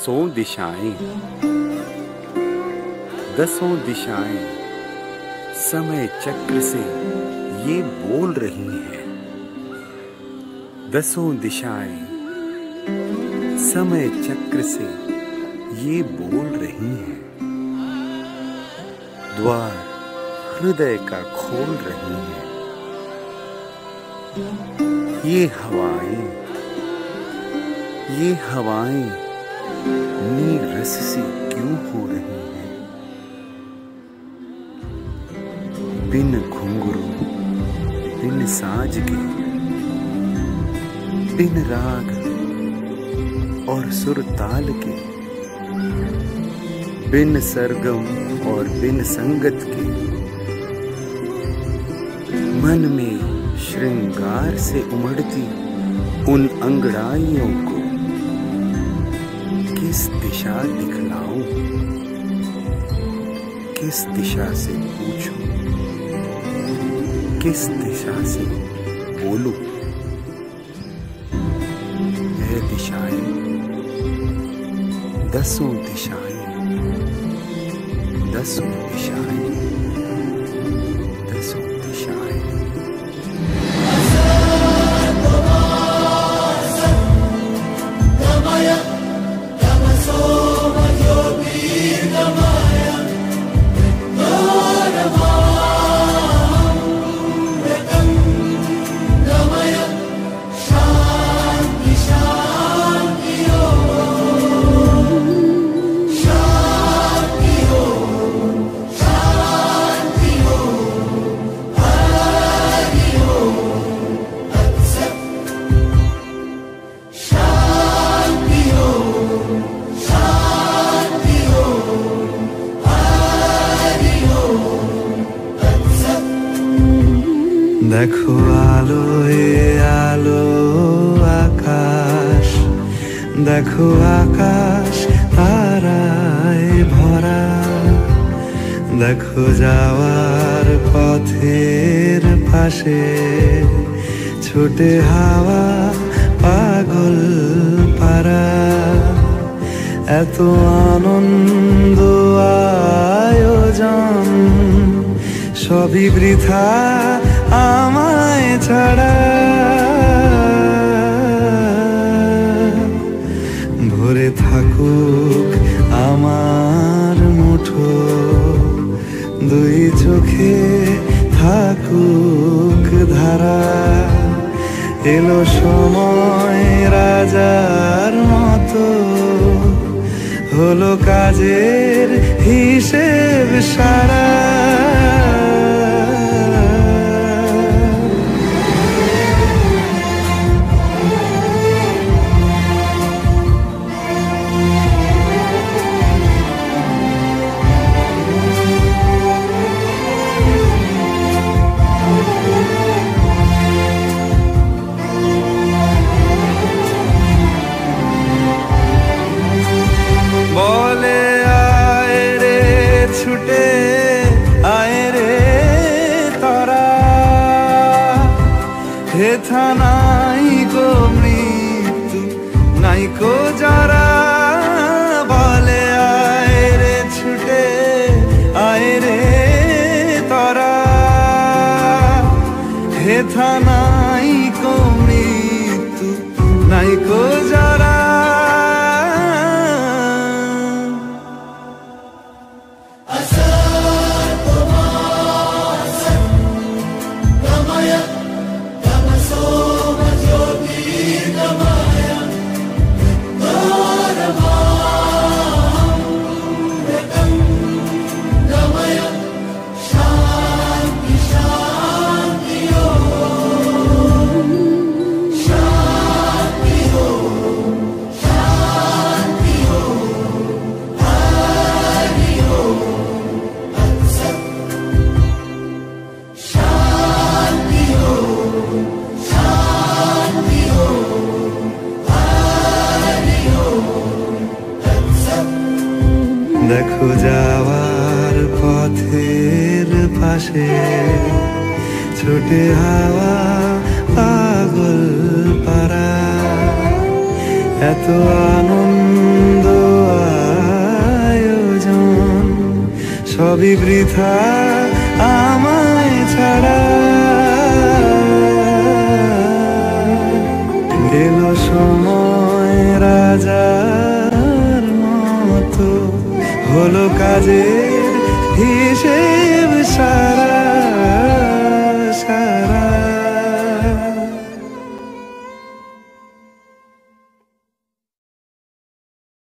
दसों दिशाएं, दसों दिशाएं समय चक्र से ये बोल रही हैं। दसों दिशाएं समय चक्र से ये बोल रही हैं। द्वार हृदय का खोल रही हैं। ये हवाएं नीर रस से क्यों हो रही हैं? बिन घुंघरू, बिन साज के, बिन राग और सुर ताल के, बिन सरगम और बिन संगत के, मन में श्रृंगार से उमड़ती उन अंगड़ाइयों को किस दिशा दिखलाऊं, किस दिशा से पूछूं, किस दिशा से बोलूं? ये दिशाएं, दसों दिशाएं, दसों दिशाएं, दसों दिशाएं। देखो आलोए आलो आकाश, देखो आकाश ताराय भरा, देखो যাওয়ার পথের পাশে ছুটে হাওয়া পাগল পারা। এত আনন্দ আয়োজন সবই বৃথা আমায় ছাড়া। ভরে থাকুক আমার মুঠো, দুই চোখে থাকুক ধারা। এলো সময় রাজার মতো, হলো কাজের হিসেব সারা। বলে আয় রে ছুটে আয় রে তারা, হেথা নাই গো মৃত্যু নাই গো যারা। বলে আয় রে ছুটে আয় রে তারা, হেথা নাই গো মৃত্যু নাই গো যারা। দেখো যাওয়ার পথের পাশে ছুটে হাওয়া পাগল পারা। এত আনন্দ সবই বৃথা আমায় ছাড়া।